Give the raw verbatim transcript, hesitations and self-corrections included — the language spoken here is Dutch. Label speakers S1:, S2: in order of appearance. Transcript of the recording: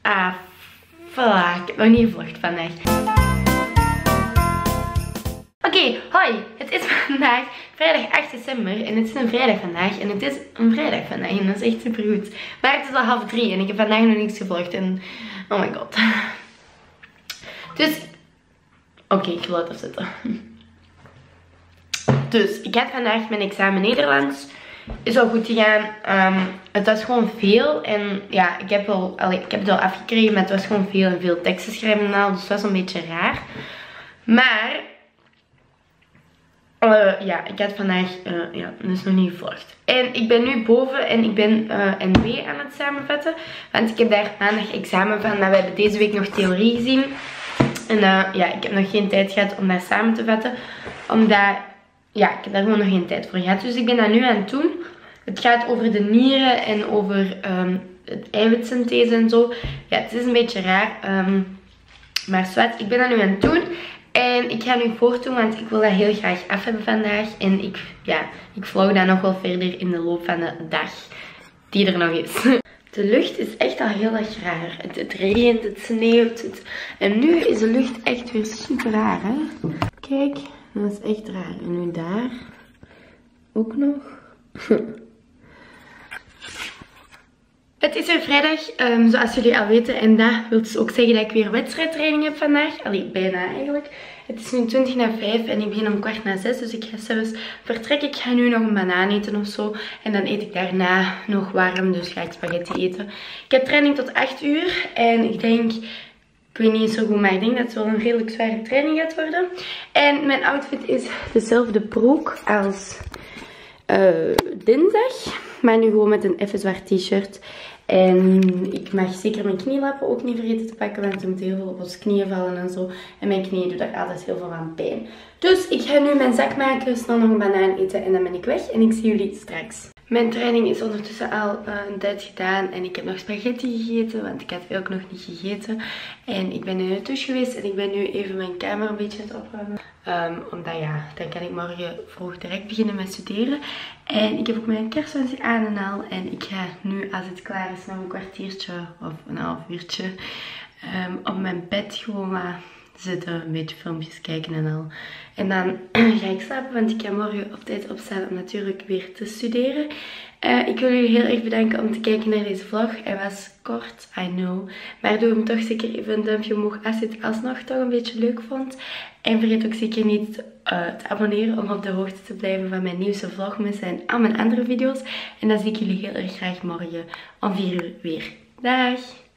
S1: Ah, fuck. Ik heb nog niet gevlogd vandaag. Oké, okay, hoi. Het is vandaag vrijdag acht december en het is een vrijdag vandaag en het is een vrijdag vandaag en dat is echt super goed. Maar het is al half drie en ik heb vandaag nog niks gevlogd en oh my god. Dus, oké, okay, ik wil het afzetten. Dus, ik had vandaag mijn examen Nederlands. Is al goed gegaan. Um, het was gewoon veel. En ja, ik heb, wel, allee, ik heb het wel afgekregen. Maar het was gewoon veel en veel teksten schrijven en al. Dus het was een beetje raar. Maar uh, ja, ik had vandaag uh, ja, dus nog niet gevlogd. En ik ben nu boven en ik ben uh, N B aan het samenvatten. Want ik heb daar maandag examen van. Maar we hebben deze week nog theorie gezien. En uh, ja, ik heb nog geen tijd gehad om dat samen te vatten. Omdat... ja, ik heb daar gewoon nog geen tijd voor gehad. Dus ik ben dat nu aan het doen. Het gaat over de nieren en over um, het eiwitsynthese en zo. Ja, het is een beetje raar. Um, maar zwart, ik ben dat nu aan het doen. En ik ga nu voortdoen, want ik wil dat heel graag af hebben vandaag. En ik, ja, ik vlog dat nog wel verder in de loop van de dag die er nog is. De lucht is echt al heel erg raar. Het, het regent, het sneeuwt. Het... En nu is de lucht echt weer super raar, hè. Kijk. Dat is echt raar. En nu daar ook nog. Het is weer vrijdag, um, zoals jullie al weten. En dat wil dus ook zeggen dat ik weer wedstrijdtraining heb vandaag. Allee, bijna eigenlijk. Het is nu twintig na vijf en ik begin om kwart na zes. Dus ik ga zelfs vertrekken. Ik ga nu nog een banaan eten of zo. En dan eet ik daarna nog warm. Dus ga ik spaghetti eten. Ik heb training tot acht uur. En ik denk... ik weet niet zo goed, maar ik denk dat het wel een redelijk zware training gaat worden. En mijn outfit is dezelfde broek als uh, dinsdag. Maar nu gewoon met een even zwart t-shirt. En ik mag zeker mijn knielappen ook niet vergeten te pakken. Want er moet heel veel op ons knieën vallen en zo. En mijn knieën doen daar altijd heel veel aan pijn. Dus ik ga nu mijn zak maken, snel nog een banaan eten en dan ben ik weg. En ik zie jullie straks. Mijn training is ondertussen al uh, een tijd gedaan en ik heb nog spaghetti gegeten, want ik had ook nog niet gegeten. En ik ben in de douche geweest en ik ben nu even mijn kamer een beetje aan het opruimen. Um, omdat ja, dan kan ik morgen vroeg direct beginnen met studeren. En ik heb ook mijn kerstvakantie aan en al. En ik ga nu, als het klaar is, nog een kwartiertje of een half uurtje um, op mijn bed gewoon maar zitten, een beetje filmpjes kijken en al. En dan ga ik slapen, want ik ga morgen op tijd opstaan om natuurlijk weer te studeren. Uh, ik wil jullie heel erg bedanken om te kijken naar deze vlog. Hij was kort, I know. Maar doe hem toch zeker even een duimpje omhoog als je het alsnog toch een beetje leuk vond. En vergeet ook zeker niet uh, te abonneren om op de hoogte te blijven van mijn nieuwste vlogmas en al mijn andere video's. En dan zie ik jullie heel erg graag morgen om vier uur weer. Dag!